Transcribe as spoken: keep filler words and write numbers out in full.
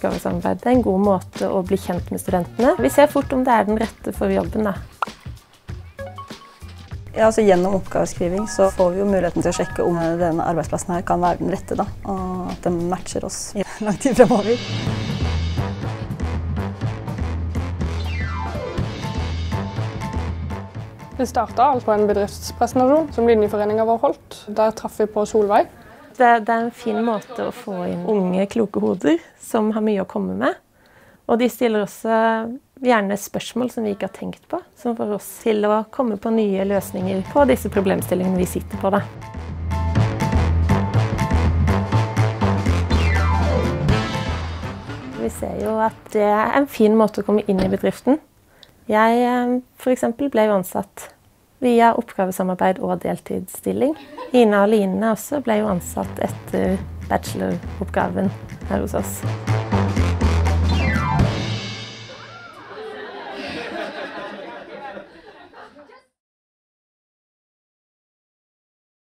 oppgavesamarbeid er en god måte å bli kjent med studentene. Vi ser fort om det er den rette for jobben, da. Ja, altså gjennom oppgaveskriving så får vi jo muligheten til å sjekke om denne arbeidsplassen her kan være den rette, da, og at den matcher oss i lang tid fremover. Vi startet alt på en bedriftspresentasjon som Linjeforeningen vår holdt. Der traff vi på Solveig. Det, det er en fin måte å få inn unge, kloke hoder som har mye å komme med. Og de stiller også gjerne spørsmål som vi ikke har tenkt på, som får oss til å komme på nye løsninger på disse problemstillingene vi sitter på, da. Vi ser jo at det er en fin måte å komme inn i bedriften. Jeg for eksempel ble jo ansatt via oppgavesamarbeid og deltidsstilling. Ina og Line også ble jo ansatt etter bacheloroppgaven her hos oss.